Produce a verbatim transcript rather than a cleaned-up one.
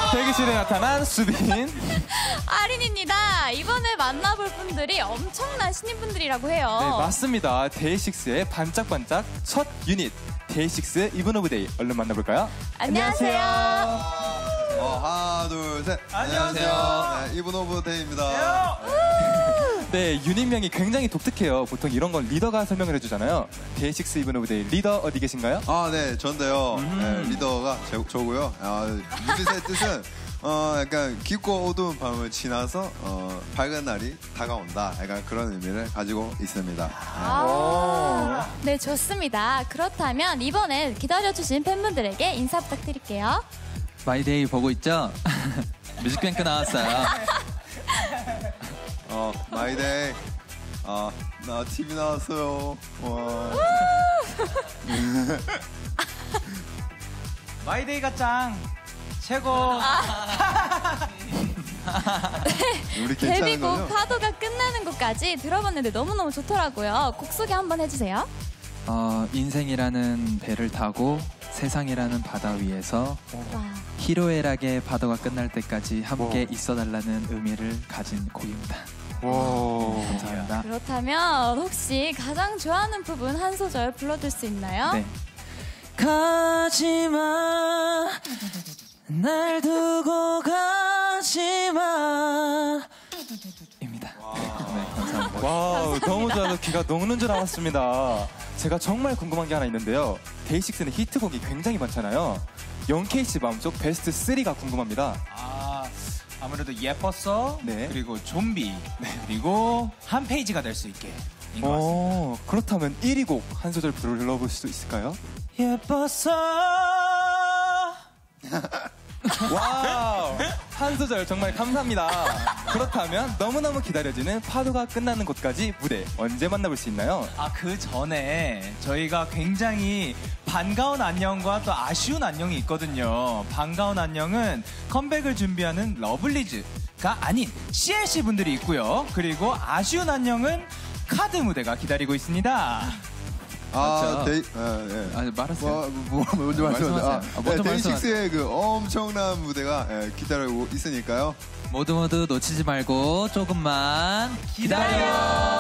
대기실에 나타난 수빈 아린입니다. 이번에 만나볼 분들이 엄청난 신인분들이라고 해요. 네, 맞습니다. 데이식스의 반짝반짝 첫 유닛 데이식스 이븐 오브 데이 얼른 만나볼까요? 안녕하세요. 어, 하나 둘 셋. 안녕하세요. 네, 이븐 오브 데이입니다. 네, 유닛명이 굉장히 독특해요. 보통 이런 건 리더가 설명을 해주잖아요. 데이식스 이븐 오브 데이 리더 어디 계신가요? 아, 네, 전데요. 음. 네, 리더가 제, 저고요. 아, 유닛의 뜻은 어, 약간 깊고 어두운 밤을 지나서 어, 밝은 날이 다가온다. 약간 그런 의미를 가지고 있습니다. 아, 네, 좋습니다. 그렇다면 이번에 기다려주신 팬분들에게 인사 부탁드릴게요. 마이데이 보고 있죠? 뮤직뱅크 나왔어요. 어, 마이데이. 아, 나 티비 나왔어요. 와. 마이데이가 짱 최고. 우리 괜찮은 데뷔곡 거죠? 파도가 끝나는 곳까지 들어봤는데 너무너무 좋더라고요. 곡 소개 한번 해주세요. 어, 인생이라는 배를 타고 세상이라는 바다 위에서 와. 희로애락의 파도가 끝날 때까지 함께 있어달라는 의미를 가진 곡입니다. 와. 감사합니다. 그렇다면 혹시 가장 좋아하는 부분 한 소절 불러줄 수 있나요? 네. 가지마 날 두고 가지마 입니다. 네, 감사합니다. 와우, 너무 좋아서 귀가 녹는 줄 알았습니다. 제가 정말 궁금한 게 하나 있는데요. 데이식스는 히트곡이 굉장히 많잖아요. 영케이 씨 마음속 베스트 쓰리가 궁금합니다. 아, 아무래도 예뻤어. 네. 그리고 좀비. 그리고 한 페이지가 될 수 있게. 인것 같습니다. 어, 그렇다면 일 위 곡 한 소절 불러볼 수 있을까요? 예뻤어. 와우, 한 소절 정말 감사합니다. 그렇다면 너무너무 기다려지는 파도가 끝나는 곳까지 무대 언제 만나볼 수 있나요? 아, 그 전에 저희가 굉장히 반가운 안녕과 또 아쉬운 안녕이 있거든요. 반가운 안녕은 컴백을 준비하는 러블리즈가 아닌 씨엘씨 분들이 있고요. 그리고 아쉬운 안녕은 카드 무대가 기다리고 있습니다. 아, 맞죠? 데이, 아, 예. 아, 말하세요. 뭐, 뭐, 먼저 말씀하세요. 말씀하세요. 아, 아, 먼저 네, 말씀하세요. 데이식스의 그 엄청난 무대가 예, 기다리고 있으니까요. 모두 모두 놓치지 말고 조금만 기다려.